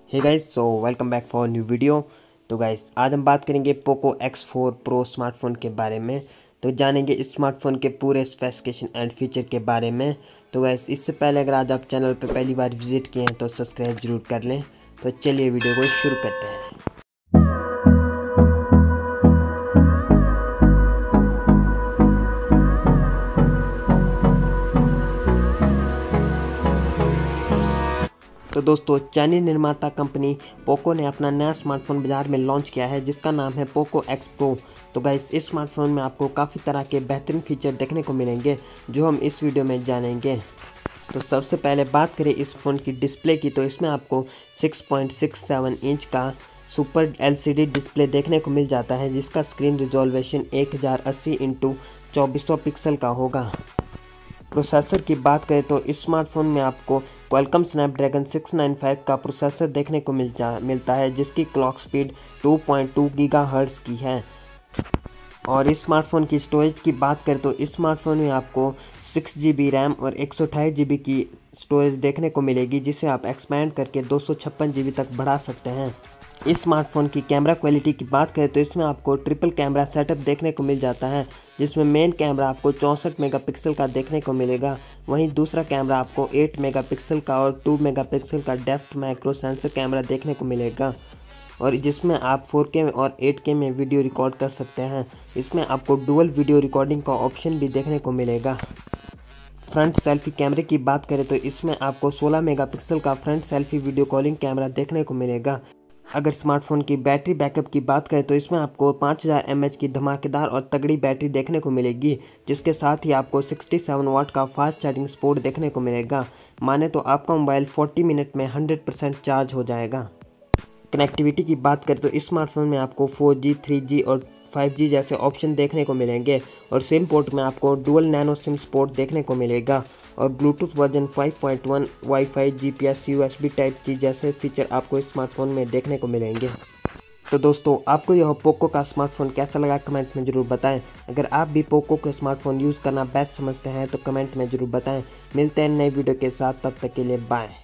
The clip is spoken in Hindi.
Hey guys, so welcome back for new video. तो गाइस आज हम बात करेंगे पोको X4 प्रो स्मार्टफोन के बारे में। तो जानेंगे इस स्मार्टफोन के पूरे स्पेसिफिकेशन एंड फीचर के बारे में। तो गाइस इससे पहले अगर आज आप चैनल पर पहली बार विजिट किए हैं तो सब्सक्राइब जरूर कर लें। तो चलिए वीडियो को शुरू करते हैं। तो दोस्तों चाइनीज निर्माता कंपनी पोको ने अपना नया स्मार्टफोन बाजार में लॉन्च किया है जिसका नाम है पोको X Pro। तो गाइस इस स्मार्टफोन में आपको काफ़ी तरह के बेहतरीन फीचर देखने को मिलेंगे जो हम इस वीडियो में जानेंगे। तो सबसे पहले बात करें इस फ़ोन की डिस्प्ले की, तो इसमें आपको 6.67 इंच का सुपर LCD डिस्प्ले देखने को मिल जाता है जिसका स्क्रीन रिजोल्यूशन 1080x2400 पिक्सल का होगा। प्रोसेसर की बात करें तो इस स्मार्टफोन में आपको क्वालकॉम स्नैपड्रैगन 695 का प्रोसेसर देखने को मिलता है जिसकी क्लॉक स्पीड 2.2 गीगाहर्ट्ज़ की है। और इस स्मार्टफोन की स्टोरेज की बात करें तो इस स्मार्टफोन में आपको 6GB रैम और 128GB की स्टोरेज देखने को मिलेगी जिसे आप एक्सपैंड करके 256GB तक बढ़ा सकते हैं। इस स्मार्टफोन की कैमरा क्वालिटी की बात करें तो इसमें आपको ट्रिपल कैमरा सेटअप देखने को मिल जाता है जिसमें मेन कैमरा आपको 64 मेगापिक्सल का देखने को मिलेगा। वहीं दूसरा कैमरा आपको 8 मेगापिक्सल का और 2 मेगापिक्सल का डेप्थ माइक्रो सेंसर कैमरा देखने को मिलेगा और जिसमें आप 4K और 8K में वीडियो रिकॉर्ड कर सकते हैं। इसमें आपको डुअल वीडियो रिकॉर्डिंग का ऑप्शन भी देखने को मिलेगा। फ्रंट सेल्फी कैमरे की बात करें तो इसमें आपको 16 मेगापिक्सल का front selfie video calling camera देखने को मिलेगा। अगर स्मार्टफोन की बैटरी बैकअप की बात करें तो इसमें आपको 5000 mAh की धमाकेदार और तगड़ी बैटरी देखने को मिलेगी जिसके साथ ही आपको 67 वाट का फास्ट चार्जिंग सपोर्ट देखने को मिलेगा। माने तो आपका मोबाइल 40 मिनट में 100% चार्ज हो जाएगा। कनेक्टिविटी की बात करें तो इस स्मार्टफोन में आपको 4G, 3G और 5G जैसे ऑप्शन देखने को मिलेंगे और सिम पोर्ट में आपको डुअल नैनो सिम पोर्ट देखने को मिलेगा और Bluetooth version 5.1, WiFi, GPS, USB Type-C जैसे फीचर आपको इस स्मार्टफोन में देखने को मिलेंगे। तो दोस्तों आपको यह पोको का स्मार्टफोन कैसा लगा कमेंट में ज़रूर बताएं। अगर आप भी पोको का स्मार्टफोन यूज़ करना बेस्ट समझते हैं तो कमेंट में ज़रूर बताएं। मिलते हैं नई वीडियो के साथ, तब तक के लिए बाय।